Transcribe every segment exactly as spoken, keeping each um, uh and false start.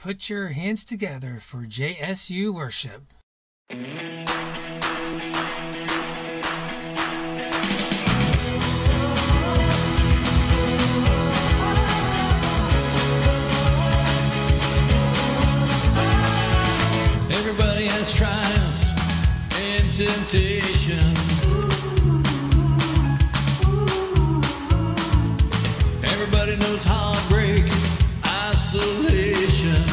Put your hands together for J S U worship. Everybody has triumphs and temptation. Everybody knows heartbreak, isolation.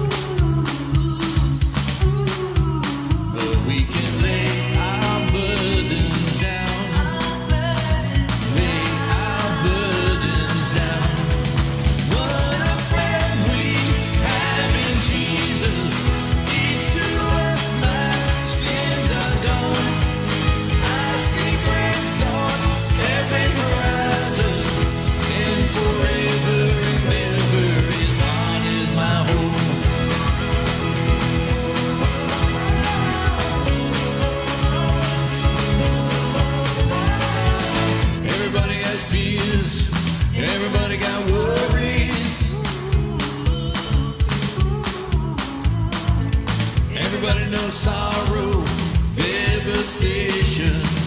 But we can lay our burdens down. Lay our burdens down. What a friend we have in Jesus. Each to us my sins are gone. I see grace on every horizon. And forever and ever His heart is my home. Everybody has fears, everybody got worries. Everybody knows sorrow, devastation.